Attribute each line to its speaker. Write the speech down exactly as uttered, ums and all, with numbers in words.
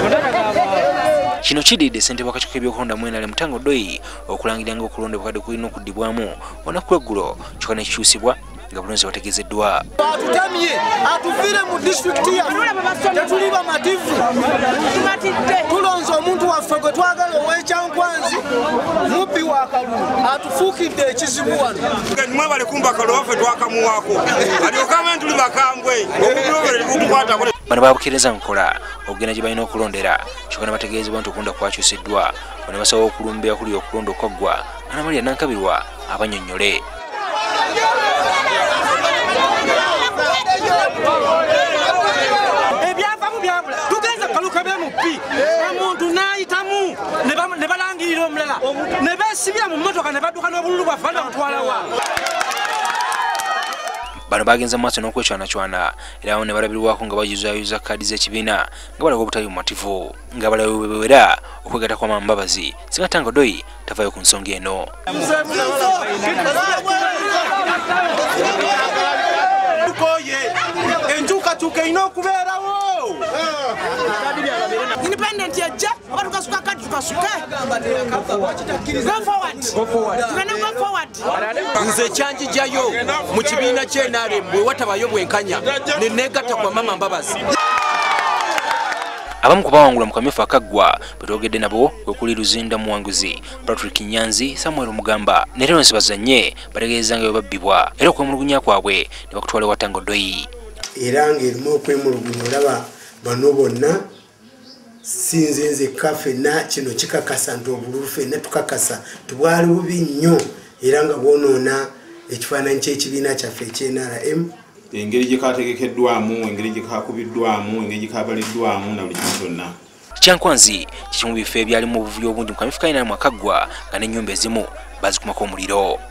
Speaker 1: Kino kididde ssentebe w'akakiiko k'ebyokulonda mu N R M Mutango Doi okulangira nga okulonda bukadde kulina okuddibwamu olunaku lw'eggulo kyokka ne kikyusibwa nga bulunzi bategeezeddwa.
Speaker 2: Atutamye atuvire mu disitulikiti yaffe tetuli bamativu tulonze omuntu waffe gwe twagala ow'ekyankwanzi mubbi wa kalulu atufuukidde ekizibu wano.
Speaker 3: Mwebale kumba kalulu waffe twakamuwaako alyokamwe tuli bakambwe okubulobere bumukwata.
Speaker 1: Bano babukeereza nkola okugenda gye balina okulondera kyokka ne bategeezebwa nti okulonda kwakyusiddwa bano basaba okulumba okuli okulonda okwaggwa Anamalira Nankabirwa abannyonnyole.
Speaker 2: Ebyavamu byabula tugenza kaluka b'emuppi omuntu n'ayitamu ne balangirira omulala ne beesibira mu mmotoka ne badduka n'obululu bwaffe bamutwala wa.
Speaker 1: Bano bagenza mu maaso n'okwecwanacwana era awo ne balabirwako nga bayuzaayuza kkaadi z'ekibiina nga balaga obutali bumativu nga balabe bwe bewera okwegatta kwa Mambabazi singa Mutango Doi tavaayo ku nsonga eno.
Speaker 2: Enkyukakyuka erina okubeerawo.
Speaker 4: Independent yajja oba tukasuka kati tukasuke. Go forward. Tugenda go forward.
Speaker 5: Nze kyanjijjayo mu kibiina ky'N R M bwe watabayo bwenkanya ne neegatta kwa Mambabazi.
Speaker 1: Abamu ku bawangula mu kamyufu akaggwa bwe twogedde nabo kwe kuli Luzinda Muwanguzi, Patrick Nyanzi, Samuel Mugamba ne Lawrence Bazanye bategeeza nga bwe babbibwa era okwemulugunya kwabwe ne bakutwala ewa Mutango Doi.
Speaker 6: Era ng'erimu okwemulugunya olaba bano bonna sinze nzekka ffenna kino kikakasa nti obululu ffenna tukakasa tubwali bubi nnyo era nga bwonoona ekifaananyi ky'ekibiina kyaffe eky'N R M.
Speaker 7: Engeri gye kategekeddwamu, engeri gye kakubiddwamu, engeri gye kabaliddwamu na buli kimu kyonna.
Speaker 1: Kyankwanzi kikimu bifo ebyalimu obuvuyo obungi mu kamyufu ka N R M akaggwa nga n'ennyumba ezimu bazikumako omuliro.